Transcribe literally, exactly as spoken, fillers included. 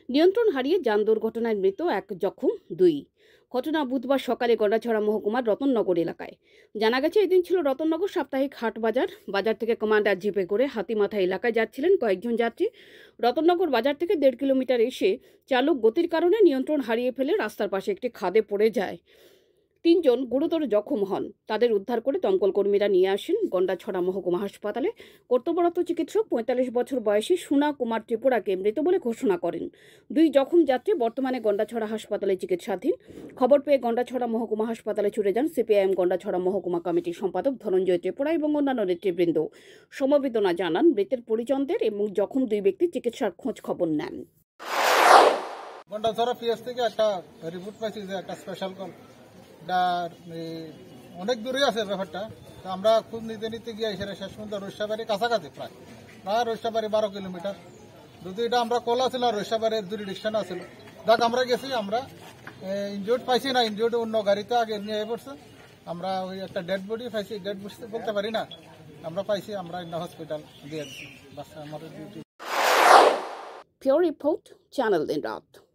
নিয়ন্ত্রণ হারিয়ে যান দুর্ঘটনায় মৃত এক, জখম দুই। ঘটনা বুধবার সকালে গন্ডাছড়া মহকুমার রতননগর এলাকায়। জানা গেছে, এদিন ছিল রতননগর সাপ্তাহিক হাট বাজার। বাজার থেকে কমান্ডার জিপে করে হাতিমাথা এলাকায় যাচ্ছিলেন কয়েকজন যাত্রী। রতননগর বাজার থেকে দেড় কিলোমিটার এসে চালক গতির কারণে নিয়ন্ত্রণ হারিয়ে ফেলে রাস্তার পাশে একটি খাদে পড়ে যায়। তিনজন গুরুতর জখম হন। তাদের উদ্ধার করে দমকল কর্মীরা নিয়ে আসেন গন্ডাছড়া মহকুমা হাসপাতালে। কর্তব্যরত চিকিৎসক পঁয়তাল্লিশ বছর বয়সী সুনা কুমার ত্রিপুরাকে মৃত বলে ঘোষণা করেন। দুই জখম যাত্রী বর্তমানে গন্ডাছড়া হাসপাতালে চিকিৎসাধীন। খবর পেয়ে গন্ডাছড়া মহকুমা হাসপাতালে ছুটে যান সিপিআইএম গন্ডাছড়া মহকুমা কমিটির সম্পাদক ধনঞ্জয় ত্রিপুরা এবং অন্যান্য নেতৃবৃন্দ। সমবেদনা জানান মৃতের পরিজনদের এবং জখম দুই ব্যক্তি চিকিৎসার খোঁজ খবর নেন। গন্ডাছড়া পিএস থেকে একটা রিপোর্ট পাইছি যে একটা স্পেশাল কল, অনেক দূরে আছে ব্যাপারটা। আমরা খুব নিতে নিতে গিয়ে এসে শেষ পর্যন্ত রৈশাবাড়ি কাছাকাছি, প্রায় প্রায় রৈশাবাড়ি বারো কিলোমিটার। যদি এটা আমরা কল আছিল রৈশাবাড়ির জুরিডিকশন আছিল, যাক আমরা গেছি। আমরা ইনজুর্ড পাইছি না, ইনজুর্ড অন্য গাড়িতে আগে নিয়ে পড়ছে। আমরা ওই একটা ডেড বডি পাইছি, ডেড বলতে পারি না, আমরা পাইছি, আমরা হসপিটাল দিয়ে দিচ্ছি। বাস আমাদের duty. Pure Report, Channel in Raat।